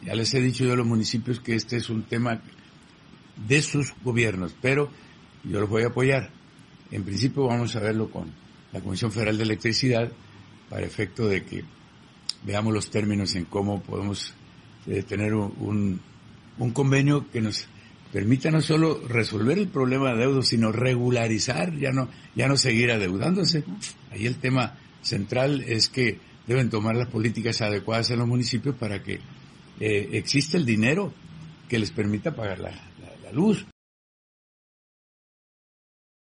Ya les he dicho yo a los municipios que este es un tema de sus gobiernos, pero yo los voy a apoyar. En principio vamos a verlo con la Comisión Federal de Electricidad para efecto de que veamos los términos en cómo podemos tener un convenio que nos permita no solo resolver el problema de adeudos, sino regularizar, ya no seguir adeudándose. Ahí el tema central es que deben tomar las políticas adecuadas en los municipios para que exista el dinero que les permita pagar la luz.